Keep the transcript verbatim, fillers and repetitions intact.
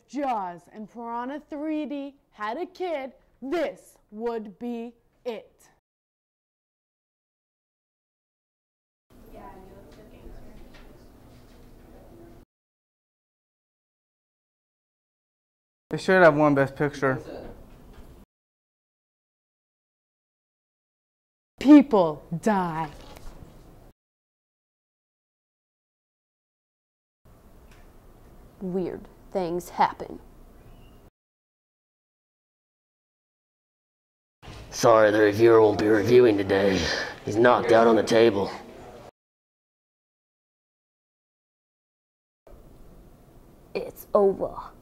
Jaws and Piranha three D had a kid, this would be it. Yeah, I knew it was a gangster. They should have won Best Picture. People die. Weird things happen. Sorry, the reviewer won't be reviewing today. He's knocked out on the table. It's over.